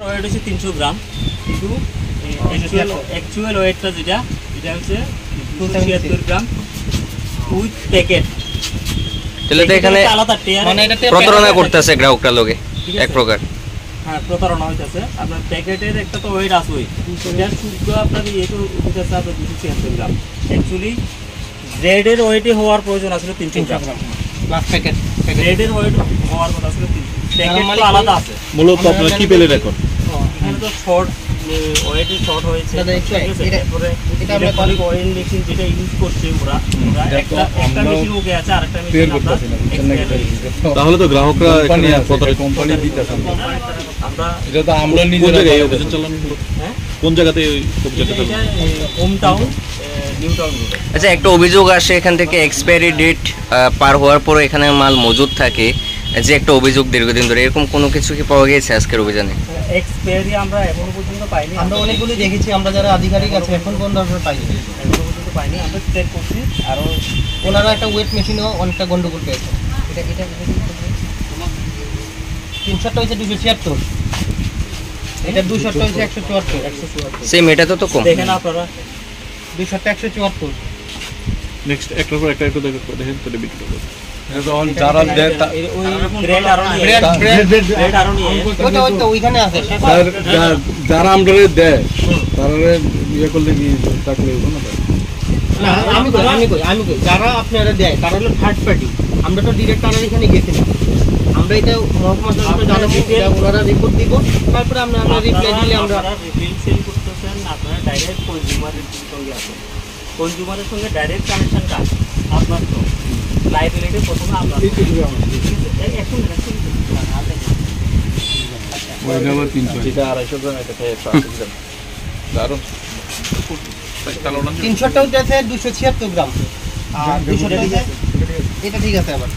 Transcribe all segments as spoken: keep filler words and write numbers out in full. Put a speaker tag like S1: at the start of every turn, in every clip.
S1: Wait হচ্ছে তিনশো গ্রাম, কিন্তু অ্যাকচুয়াল ওয়েটটা যেটা এটা হচ্ছে দুশো ছিয়াত্তর গ্রাম উইথ প্যাকেট।
S2: তাহলে তো এখানে প্রতারণা করতেছে গ্রাহকরা লোকে এক প্রকার।
S1: হ্যাঁ, প্রতারণা হইতেছে। আপনার প্যাকেটের একটা তো ওয়েট আসবেই, এটার শুদ্ধ আপনার ইয়ে তো হইতেছে আপনার দুশো ছিয়াত্তর গ্রাম। অ্যাকচুয়ালি ব্রেডের ওয়েটে হওয়ার প্রয়োজন আসলে তিনশো গ্রাম প্লাস প্যাকেট। ব্রেডের ওয়েট হওয়ার কথা আসলে প্যাকেট তো আলাদা আছে।
S3: মূলত আপনারা কি পেলেন এখন?
S1: এখানে তো শর্ট ওয়েটে শর্ট হয়েছে। তারপরে এটা আমরা কলি অয়েল মেশিন যেটা ইউজ করছে ওরা, একটা একটা মেশিন ওকে আছে, আরেকটা মেশিন আমরা।
S3: তাহলে তো গ্রাহকরা এখানে কোম্পানি দিতেছে।
S1: আমরা
S3: এটা তো আমরা নিজেরা এই অভিযান চালানো। হ্যাঁ, কোন জায়গাতে অভিযানটা?
S1: Home town new town road.
S2: আচ্ছা, একটা অভিযোগ আসে এখান থেকে এক্সপায়ারি ডেট পার হওয়ার পর এখানে মাল মজুদ থাকে, যে একটা অভিযোগ দীর্ঘদিন ধরে, এরকম কোনো কিছু কি পাওয়া গেছে আজকের অভিযানে?
S1: এক্সপায়ারি আমরা এখনো পর্যন্ত পাইনি।
S4: আমরা অনেকগুলো দেখেছি, আমরা যারা আধিকারিক আছে এখন পর্যন্ত আমরা পাইনি,
S1: এখনো পর্যন্ত পাইনি। আমরা চেক করছি, আরও
S4: ওনারা একটা ওয়েট মেশিনেও অনেকটা গন্ডগোল পেয়েছে। এটা এটা তিনশোটা হয়েছে দুশো ছিয়াত্তর, এটা দুশোটা হয়েছে একশো চুয়াত্তর।
S1: একশো চুয়াত্তর
S2: সেম, এটা তো তো কম।
S1: দেখেন আপনারা,
S4: দুশোটা একশো চুয়াত্তর।
S3: নেক্সট একটার পর একটা একটু দেখেন তো বিক্রি করবে। যারা দেয় যারা আমরা দেয় তারা ইয়ে করলে কি চাকরি হইব না?
S4: আমি কই আমি কই আমি কই যারা আপনারা দেয় তারা হলো থার্ড পার্টি। আমরা তো ডিরেক্ট তারা এখানে গেছি না, আমরা এটা মহকুমা সরকারকে জানাবো, ওনারা রিপোর্ট দিব, তারপরে আমরা আমরা রিপ্লাই দিলে আমরা
S1: রিটেল সেল করতেছেন। আপনারা ডাইরেক্ট কনজিউমারের সঙ্গে আসেন, কনজিউমারের সঙ্গে ডাইরেক্ট কানেকশনটা আপনার তো লাইবিলিটি প্রথমে আপনার এখন
S4: তিনশোটা হচ্ছে দুশো ছিয়াত্তর গ্রাম, আর দুশোটা এটা ঠিক আছে। আবার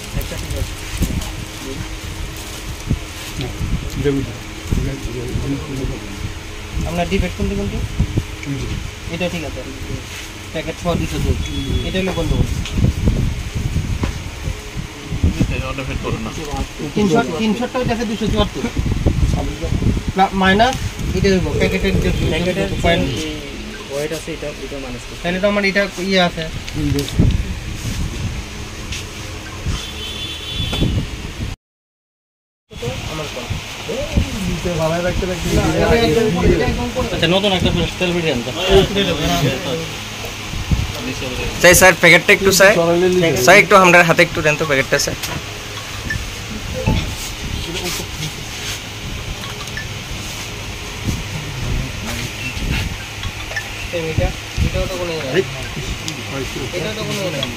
S4: আপনার ডিবেট কোনটি কোনটি? এটা ঠিক আছে, প্যাকেট ছ দুশো দুই, এটা হলো বন্ধ। তিনশো তিনশোটা হচ্ছে দুশো চুয়াত্তর মাইনাস এটা হইব প্যাকেটের যে
S1: প্যাকেটের ওয়েট আছে, এটা এটা মাইনাস করতে।
S4: তাহলে তো আমার এটা ইয়ে আছে।
S1: আচ্ছা, নতুন একটা তেল ভিডিও
S2: স্যার স্যার প্যাকেটটা একটু স্যার স্যার একটু আমরা হাতে একটু দেন তো প্যাকেটটা স্যার।
S4: এটা এটাও তো কোনো এটাও তো কোনো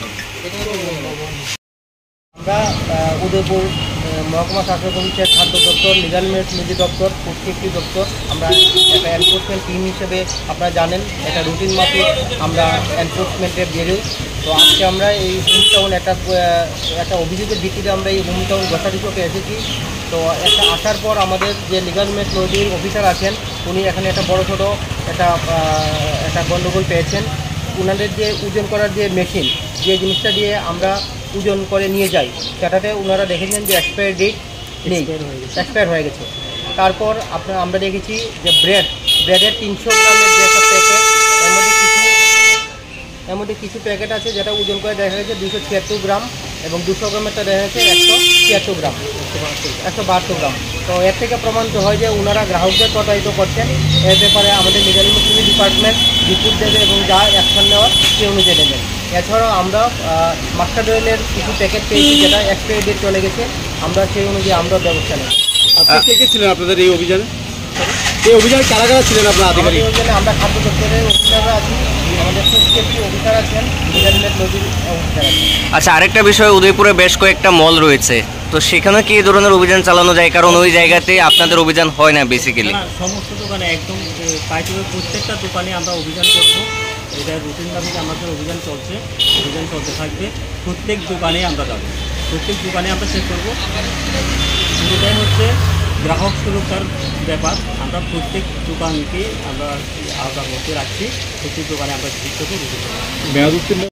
S4: আমরা উদয়পুর মহকুমা শাসক অফিসের খাদ্য দপ্তর, লিগাল মেড দপ্তর, ফুড সেফটি দপ্তর, আমরা একটা এনফোর্সমেন্ট টিম হিসেবে আপনারা জানেন একটা রুটিন মাফিক আমরা এনফোর্সমেন্টে বেরোই। তো আজকে আমরা এই হোম টাউন একটা একটা অভিযোগের ভিত্তিতে আমরা এই হোম টাউন গ্রসারি শপে এসেছি। তো একটা আসার পর আমাদের যে লিগাল মেড লোডিং অফিসার আছেন উনি এখানে একটা বড় ছোটো একটা একটা গণ্ডগোল পেয়েছেন। ওনাদের যে ওজন করার যে মেশিন, যে জিনিসটা দিয়ে আমরা ওজন করে নিয়ে যাই, সেটাতে ওনারা দেখেছেন যে এক্সপায়ার ডেট নেই, এক্সপায়ার হয়ে গেছে। তারপর আপনার আমরা দেখেছি যে ব্রেড ব্রেডের তিনশো গ্রামের যে একটা প্যাকেট, এর মধ্যে কিছু এর মধ্যে কিছু প্যাকেট আছে যেটা ওজন করে দেখা গেছে দুশো ছিয়াত্তর গ্রাম, এবং দুশো গ্রামেরটা দেখা গেছে একশো ছিয়াত্তর গ্রাম একশো বাহাত্তর গ্রাম। তো এর থেকে প্রমাণিত হয় যে ওনারা গ্রাহকদের প্রতারিত করছেন। এর ব্যাপারে আমাদের লিগাল মেশিনারি ডিপার্টমেন্ট রিপোর্ট দেবে এবং যা অ্যাকশন নেওয়ার সে অনুযায়ী নেবেন। এছাড়াও আমরা মাস্টার্ড অয়েলের কিছু প্যাকেট পেয়েছি যেটা এক্সপায়ারি ডেট চলে গেছে, আমরা সেই অনুযায়ী আমরা ব্যবস্থা নেব।
S3: আপনি কে কে ছিলেন আপনাদের এই অভিযানে? এই অভিযানে কারা কারা ছিলেন আপনার আধিকারিক?
S4: এই অভিযানে আমরা খাদ্য দপ্তরের অফিসাররা আছি, আমাদের ফুড সেফটি অফিসার আছেন, লিগাল মেড লজির অফিসার আছেন।
S2: আচ্ছা, আরেকটা বিষয়, উদয়পুরে বেশ কয়েকটা মল রয়েছে, তো সেখানে কি এই ধরনের অভিযান চালানো যায়? কারণ ওই জায়গাতে আপনাদের অভিযান হয় না বেসিক্যালি।
S1: সমস্ত দোকানে একদম পাইকারি প্রত্যেকটা দোকানে আমরা অভিযান করবো। এটা রুটিনভাবে আমাদের অভিযান চলছে, অভিযান চলতে থাকবে। প্রত্যেক দোকানে আমরা যাবো, প্রত্যেক দোকানে আমরা চেক করবো। এটাই হচ্ছে গ্রাহক সুরক্ষার ব্যাপার। আমরা প্রত্যেক দোকানকে আমরা আওতার মধ্যে রাখছি, প্রত্যেক দোকানে আমরা ভিজিট করবো।